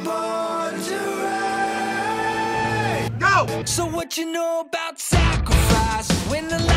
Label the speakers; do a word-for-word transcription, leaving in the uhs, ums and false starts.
Speaker 1: born to reign.
Speaker 2: Go!
Speaker 1: So what you know about sacrifice when the